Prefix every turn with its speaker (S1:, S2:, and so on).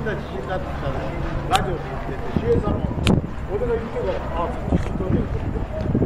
S1: な地震だってさ、ラジオで言ってて、守衛さんも、俺が言ってから、あ、地震だねって。